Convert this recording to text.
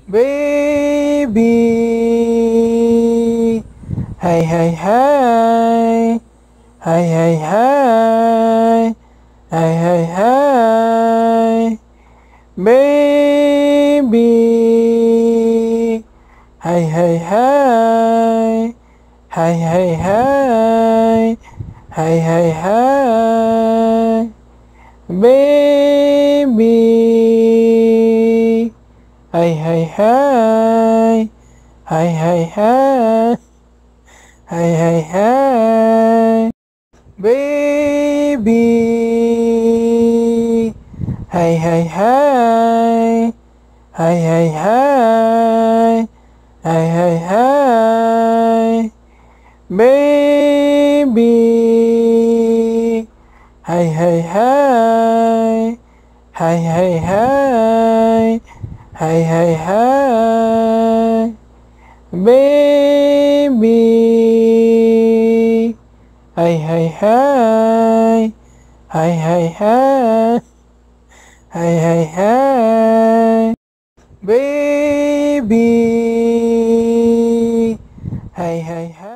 baby. Hey, hey, hey, hey, hey, hey, hey, hey, hey, baby. Hey, hey, hey, hey, hey, hey, hey, hey, hey, baby. Hey, hey, hey, hey, hey, hey, hey, hey, hey, baby. Hey, hey, hey, hey, hey, hey, hey, hey, hey, baby. Hey, hey, hey, hey, hey, hey, hey, hey, hey, baby. Hey, hey, hey, hey, hey, hey, hey, hey, hey, baby. Hey, hey, hey.